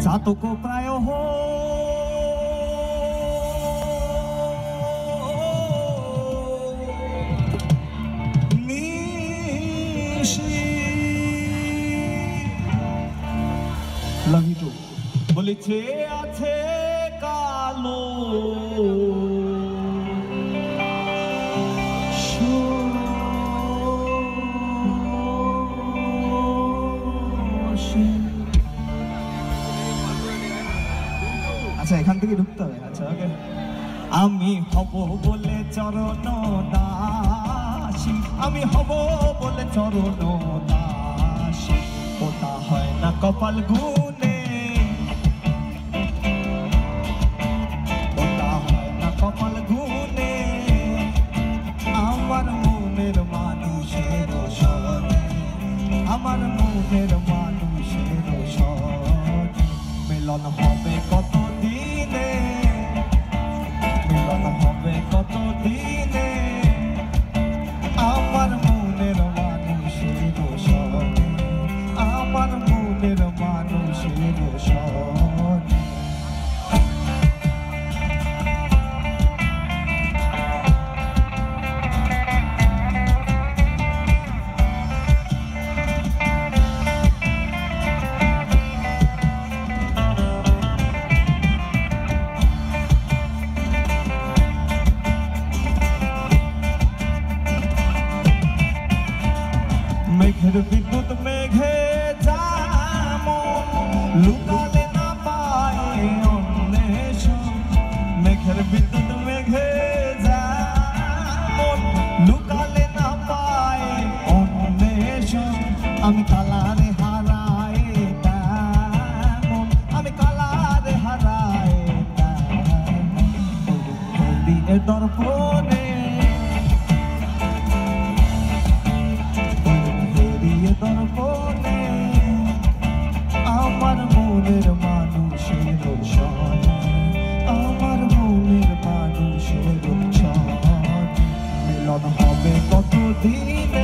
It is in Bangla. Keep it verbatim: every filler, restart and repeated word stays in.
চাতক প্রায় হো লাভ ইউ টু বলেছে আছে কালো আচ্ছা এখান থেকে ঢুকতে হবে আচ্ছা ওকে আমি হব বলে চরণ দাসী আমি হব বলে চরণ দাসী ওটা হয় না কপাল গুনে ওটা হয় না কপাল গুনে আমার মনের মানুষের সনে আমার মনের মানুষের সনে মিলন হবে কত দিনে মিলন হবে কত দিনে আমার মনের মানুষের সনে আমার মনের মানুষের সনে মেঘের বিদ্যুৎ মেঘে যেমন লুকালে না পায় অন্বেষণ মেঘের বিদ্যুৎ মেঘে যেমন লুকালে না পায় অন্বেষণ আমি কালারে হারাই তেমন আমি কালারে হারাই তেমন দিয়ে দর্পণে দর্পণে আমার মনের মানুষের সনে আমার মনের মানুষের সনে মিলন হবে কত দিনে